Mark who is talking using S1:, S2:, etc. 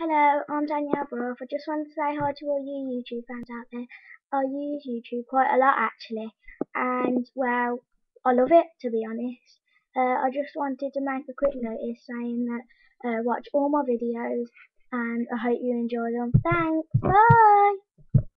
S1: Hello, I'm Danielle. I just wanted to say hi to all you YouTube fans out there. I use YouTube quite a lot actually, and well, I love it to be honest. I just wanted to make a quick notice saying that watch all my videos and I hope you enjoy them. Thanks, bye!